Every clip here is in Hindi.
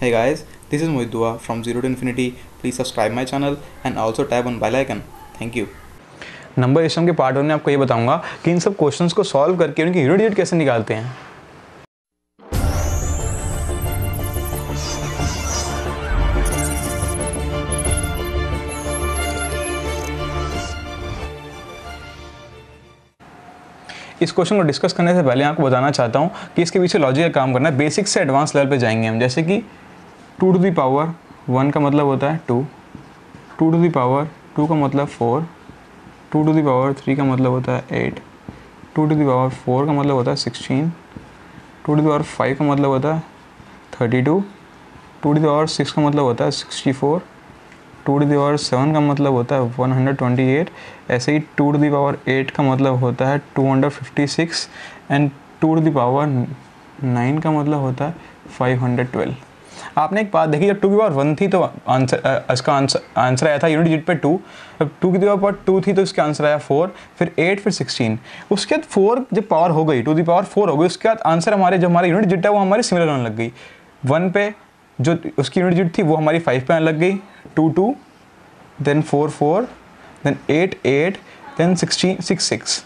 Hey guys, this is Mohit Dua from Zero to Infinity. Please subscribe my channel and also tap on bell icon. Thank you. Number system के पार्ट 1 में आपको ये बताऊंगा कि इन सब क्वेश्चंस को सॉल्व करके उनकी यूनिट डिजिट कैसे निकालते हैं। इस क्वेश्चन को डिस्कस करने से पहले आपको बताना चाहता हूँ कि इसके पीछे लॉजिक का काम करना है। बेसिक से एडवांस लेवल पे जाएंगे हम, जैसे कि 2 to the power 1 का मतलब होता है 2, 2 to the power 2 का मतलब 4, 2 to the power 3 का मतलब होता है 8, 2 to the power 4 का मतलब होता है 16, 2 to the power 5 का मतलब होता है 32, 2 to the power 6 का मतलब होता है 64, 2 to the power 7 का मतलब होता है 128, ऐसे ही 2 to the power 8 का मतलब होता है 256 एंड 2 to the power 9 का मतलब होता है 512। आपने एक बात देखी, जब 2 की पावर 1 थी तो इसका आंसर आया था यूनिट डिजिट पे 2, जब 2 की पावर 2 थी तो इसका आंसर आया 4, फिर 8, फिर 16। उसके बाद 4 जब पावर हो गई, 2 की पावर 4 हो गई, उसके बाद आंसर हमारे जो हमारी यूनिट डिजिट है वो हमारी सिमिलर होने लग गई। 1 पे जो उसकी यूनिट डिजिट थी वो हमारी 5 पे आने लग गई, 2 2, देन 4 4, देन 8 8, देन 16 6 6।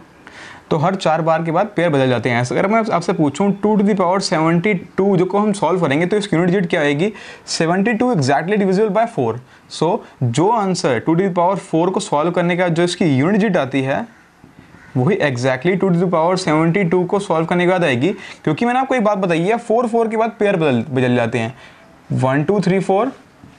तो हर 4 बार के बाद पेयर बदल जाते हैं। ऐसा अगर मैं आपसे पूछूं 2 to the power 72 जो को हम सॉल्व करेंगे तो इसकी यूनिट डिजिट क्या आएगी? 72 एग्जैक्टली डिविजिबल बाय 4। सो जो आंसर 2 to the power 4 को सॉल्व करने का जो इसकी यूनिट डिजिट आती है वही एग्जैक्टली 2 to the power 72 को सॉल्व करने के बाद आएगी, क्योंकि मैंने आपको एक बात बताई है, 4 4 के बाद पेयर बदल जाते हैं। 1 2 3 4,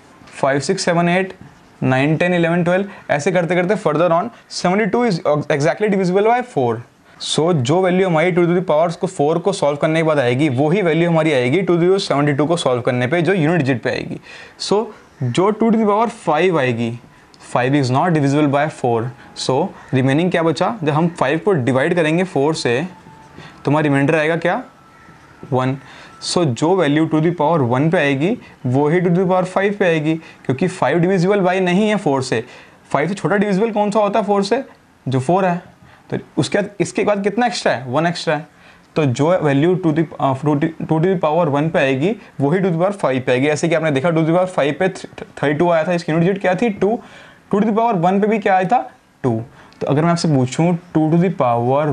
5 6 7 8, 9 10 11 12, ऐसे करते करते further on 72 is exactly divisible by 4। So जो वैल्यू हमारी 2 to the power को 4 को सॉल्व करने के बाद आएगी वही वैल्यू हमारी आएगी 2 to the power 72 को सॉल्व करने पे जो यूनिट डिजिट पे आएगी। सो जो 2 to the power 5 आएगी, 5 is not divisible by 4। So remaining क्या बचा? जब हम 5 को डिवाइड करेंगे 4 से तो हमारा रिमाइंडर आएगा क्या? 1। सो जो वैल्यू 2 to the power 1 पे आएगी वही 2 to the power 5 पे आएगी, क्योंकि 5 डिविजिबल बाय नहीं है 4 से। 5 से छोटा डिविजिबल कौन सा होता है 4 से? जो 4 है। तो उसके बाद इसके बाद कितना एक्स्ट्रा है? 1 एक्स्ट्रा है। तो जो वैल्यू 2 to the power 1 पे आएगी वही 2 to the power 5 पे आएगी। ऐसे कि आपने देखा 2 to the power 5 पे 32 आया था, इसकी यूनिट डिजिट क्या थी? 2। 2 to the power 1 पे भी क्या आया था? 2। तो अगर मैं आपसे पूछूं 2 to the power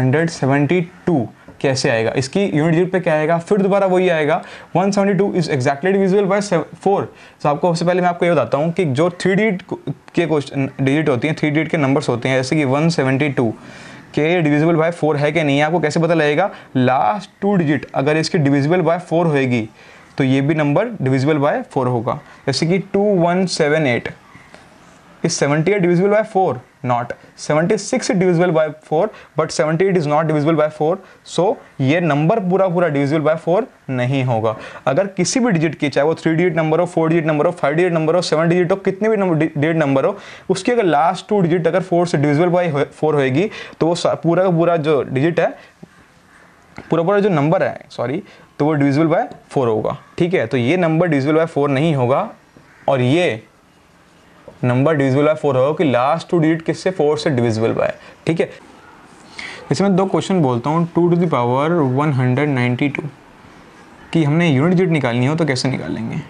172 कैसे आएगा, इसकी यूनिट डिजिट पे क्या आएगा? फिर दोबारा वही आएगा 172 इज एग्जैक्टली डिविजिबल बाय 4। तो आपको सबसे पहले मैं आपको ये बताता हूँ कि जो 3 डिजिट के डिजिट होती हैं, 3 डिजिट के नंबर्स होते हैं, जैसे कि 172 के डिविजिबल बाय 4 है कि नहीं है, आपको कैसे पता लगेगा? लास्ट 2 डिजिट अगर इसकी डिविजिबल बाय 4 होएगी तो ये भी नंबर डिविजिबल बाय 4 होगा। जैसे कि 2178 is 78 divisible by 4? Not. 76 is divisible by 4, but 78 is not divisible by 4. So ये नंबर पूरा divisible by 4 नहीं होगा। अगर किसी भी डिजिट की, चाहे वो 3 डिजिट नंबर हो, 4 डिजिट नंबर हो, 5 डिजिट नंबर हो, 7 डिजिट हो, कितने भी डिजिट नंबर हो, उसकी अगर लास्ट 2 डिजिट अगर 4 से divisible by 4 होएगी तो वो पूरा का पूरा जो डिजिट है, पूरा जो नंबर है, सॉरी, तो वो divisible by 4 होगा। ठीक है, तो ये नंबर divisible by 4 नहीं होगा और ये नंबर डिविजिबल बाय 4 होगा कि लास्ट 2 डिजिट किससे? 4 से डिविजिबल बाय। ठीक है, जैसे मैं 2 क्वेश्चन बोलता हूँ 2 to the power 192 कि हमने यूनिट डिजिट निकालनी हो तो कैसे निकालेंगे?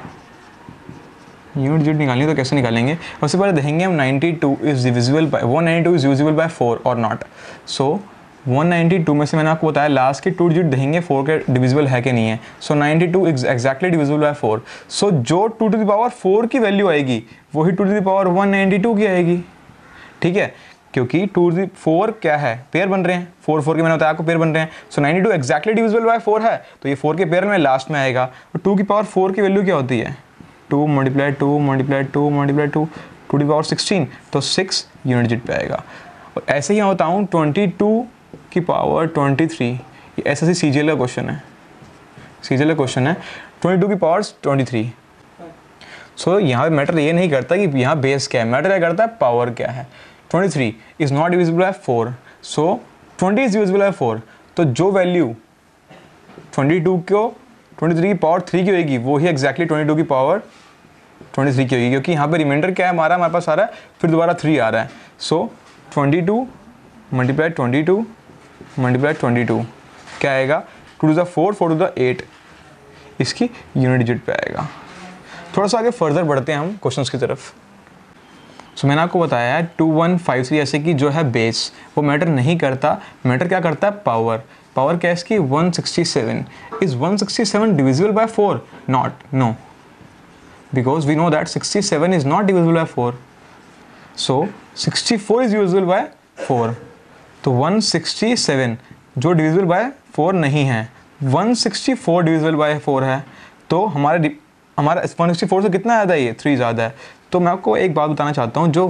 यूनिट डिजिट निकालनी हो तो कैसे निकालेंगे? सबसे पहले देखेंगे हम 92 is divisible by 192 is divisible by 4 और नॉट। सो 192 में से मैंने आपको बताया लास्ट के 2 डिजिट देखेंगे 4 के डिविजिबल है कि नहीं है। So 92 is exactly divisible by 4। So जो 2 to the power 4 की वैल्यू आएगी वही 2 to the power 192 की आएगी। ठीक है, क्योंकि 2 to the 4 क्या है? पेयर बन रहे हैं, 4 4 के मैंने बताया आपको पेयर बन रहे हैं। सो 92 एग्जैक्टली डिविजिबल बाय 4 है तो ये 4 के पेयर में लास्ट में आएगा। तो 2 की पावर 4 की वैल्यू क्या होती है? 2 multiply 2 multiply 2 multiply 2, 2 to the power 16, तो 6 यूनिट डिजिट पे आएगा। और ऐसे ही मैं बताऊँ 22 की पावर 23, ये ऐसा सी सीजीएल का क्वेश्चन है, सीजीएल का क्वेश्चन है 22 की पावर 23। सो यहाँ पे मैटर ये नहीं करता कि यहाँ बेस क्या है, मैटर क्या करता है? पावर क्या है। 23 is not divisible by 4, so 20 is divisible by 4। तो जो वैल्यू 22 को 23 की पावर 3 की होगी वो ही एग्जैक्टली 22 की पावर 23 की होगी, क्योंकि यहाँ पे रिमाइंडर क्या है हमारे पास आ रहा है, फिर दोबारा 3 आ रहा है। सो 22 मल्टीप्लाई 22 मल्टीप्लाई 22 क्या आएगा? 2 to the 4, 4 to the 8। इसकी यूनिट डिजिट पे आएगा। थोड़ा सा आगे फर्दर बढ़ते हैं हम क्वेश्चंस की तरफ। सो मैंने आपको बताया है 2153 ऐसे कि जो है बेस वो मैटर नहीं करता, मैटर क्या करता है पावर। पावर क्या है इसकी 167। Is 167 divisible by 4? Not, no, because we know that 67 is not divisible by 4। So 64 is divisible by 4। तो 167 जो डिविजिबल बाय 4 नहीं है, 164 डिविजिबल बाय 4 है। तो हमारा 164 से कितना ज़्यादा है, ये 3 ज़्यादा है। तो मैं आपको एक बात बताना चाहता हूँ, जो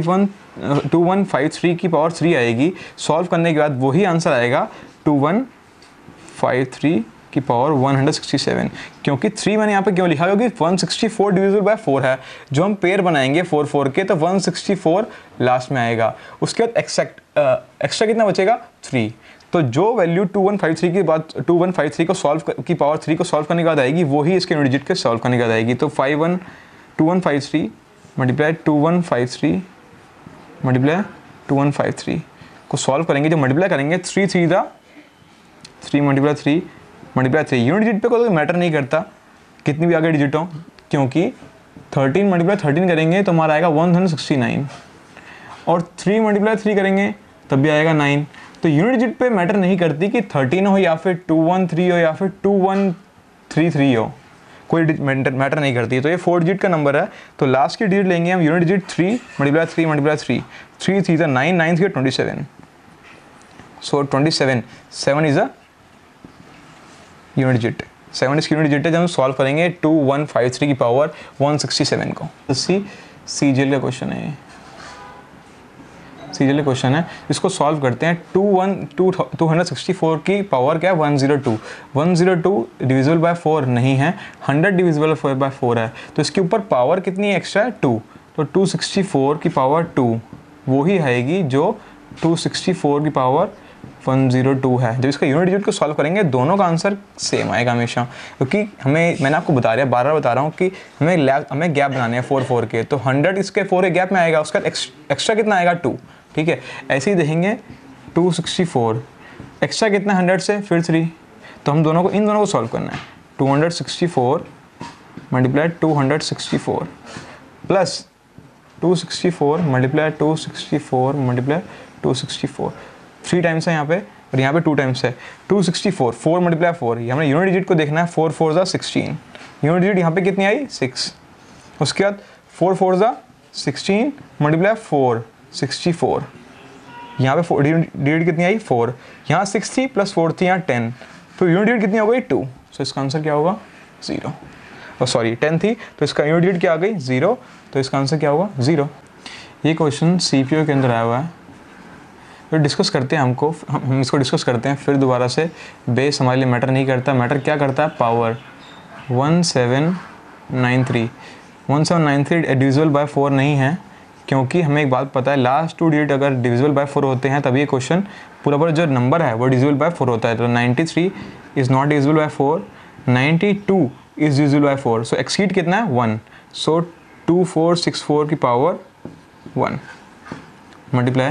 2153 की पावर 3 आएगी सॉल्व करने के बाद वही आंसर आएगा 2153 की पावर 167, क्योंकि 3 मैंने यहाँ पे क्यों लिखा, क्योंकि 164 डिविजिबल बाय 4 है। जो हम पेयर बनाएंगे 4 4 के तो 164 लास्ट में आएगा। उसके बाद एक्स्ट्रा कितना बचेगा, 3। तो जो वैल्यू 2153 की बाद 2153 को सॉल्व की पावर 3 को सॉल्व करने के बाद आएगी वही इसके यूनिट डिजिट के सॉल्व करने के बाद आएगी। तो 2153 मल्टीप्लाई 2153 मल्टीप्लाई 2153 को सॉल्व करेंगे, जो मल्टीप्लाई करेंगे 3 3 मल्टीप्लाई 3 मल्टीप्लाई 3। यूनिट डिजिट पे कोई मैटर नहीं करता कितनी भी आगे डिजिट हो, क्योंकि 13 मल्टीप्लाई 13 करेंगे तो हमारा आएगा 169, और 3 मल्टीप्लाई 3 करेंगे तब भी आएगा 9। तो यूनिट डिजिट पे मैटर नहीं करती कि 13 हो या फिर 213 हो या फिर 2133 हो, कोई मैटर नहीं करती। तो ये 4 डिजिट का नंबर है, तो लास्ट की डिजिट लेंगे हम unit digit 3 multiply 3 multiply 3 3 3 9 9 3 27। So 27 7 is a unit digit, 7 इसकी यूनिट डिजिट है। जब हम सॉल्व करेंगे 2153 की पावर 167 को। तो सीजीएल का क्वेश्चन है, सीजीएल क्वेश्चन है, इसको सॉल्व करते हैं। 264 की पावर क्या है 102। 102 डिविजिबल बाय 4 नहीं है, 100 डिविजिबल बाय 4 है। तो इसके ऊपर पावर कितनी एक्स्ट्रा है 2, तो 264 की पावर 2 वो ही आएगी जो 264 की पावर 102 है। जब इसका यूनिट डिजिट को सॉल्व करेंगे दोनों का आंसर सेम आएगा हमेशा, क्योंकि मैंने आपको बता रहा बार बार बता रहा हूँ कि हमें गैप बनाने हैं 4 4 के। तो 100 इसके 4 के गैप में आएगा, उसका एक्स्ट्रा कितना आएगा 2, ठीक है। ऐसे ही देखेंगे 264 एक्स्ट्रा कितना 100 से, फिर 3। तो हम इन दोनों को सॉल्व करना है। 264 multiply 264 plus 264 multiply 264 multiply 264, 3 times है यहाँ पे और यहाँ पे 2 टाइम्स है। 264 4 मल्टीप्लाई 4, ये हमें यूनिट डिजिट को देखना है। 4 4 16, यूनिट डिजिट यहाँ पे कितनी आई 6। उसके बाद 4 4 16 मल्टीप्लाई 4 64, यहाँ पे डिजिट कितनी आई 4, यहाँ 6 थी प्लस 4 थी यहाँ 10, तो यूनिट डिजिट कितनी हो गई 2। सो इसका आंसर क्या होगा 0। और सॉरी 10 थी तो इसका यूनिट डिजिट क्या आ गई 0, तो इसका आंसर क्या होगा 0। ये क्वेश्चन सीपीयू के अंदर आया हुआ है, फिर डिस्कस करते हैं हम इसको डिस्कस करते हैं फिर दोबारा से। बेस हमारे लिए मैटर नहीं करता, मैटर क्या करता है पावर। 1793 डिविजिबल बाय 4 नहीं है, क्योंकि हमें एक बात पता है लास्ट 2 डिजिट अगर डिविजिबल बाय 4 होते हैं तभी ये क्वेश्चन पूरा जो नंबर है वो डिविजिबल बाय 4 होता है। तो 93 is not divisible by 4, 92 is divisible by 4। So exceed कितना है 1, सो 2464 की पावर 1 मल्टीप्लाई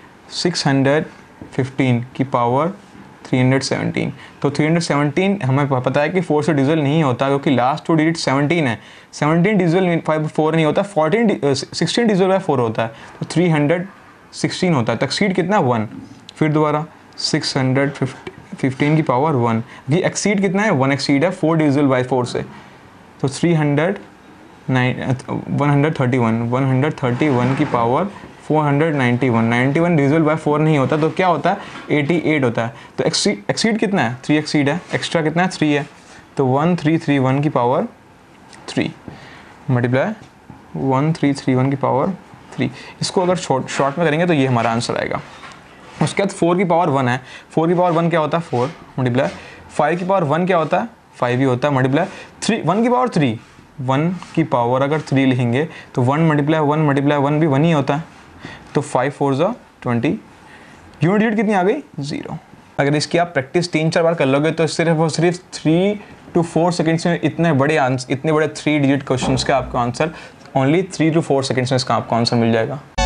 615 की पावर 317। तो 317 हमें पता है कि 4 से डिविजिबल नहीं होता, क्योंकि लास्ट 2 डिजिट 17 है। 17 डिविजिबल 4 नहीं होता, 16 डिविजिबल बाय 4 होता है, तो 316 होता है। तो एक्सीड कितना 1, फिर दोबारा 615 की पावर 1। ये एक्सीड कितना है 1 एक्सीड है 4 डिविजिबल बाय 4 से, तो 131 की पावर 491 डिविजिबल बाय 4 नहीं होता, तो क्या होता है 88 होता है। तो एक्सीड कितना है 3 एक्सीड है, एक्स्ट्रा कितना है 3 है, तो 1331 की पावर 3 मल्टीप्लाई 1331 की पावर 3। इसको अगर शॉर्ट में करेंगे तो ये हमारा आंसर आएगा। उसके बाद 4 की पावर 1 है, 4 की पावर 1 क्या होता है 4 मल्टीप्लाई 5 की पावर 1 क्या होता है 5 ही होता है मल्टीप्लाई 1 की पावर 3, 1 की पावर अगर 3 लिखेंगे तो 1 मल्टीप्लाई 1 भी 1 ही होता है, तो 5 4 20। यूनिट डिजिट कितनी आ गई 0। अगर इसकी आप प्रैक्टिस 3-4 बार कर लोगे तो सिर्फ 3 to 4 सेकेंड्स में इतने बड़े 3 डिजिट क्वेश्चंस का आपको आंसर ओनली 3 to 4 सेकेंड्स में इसका आपको आंसर मिल जाएगा।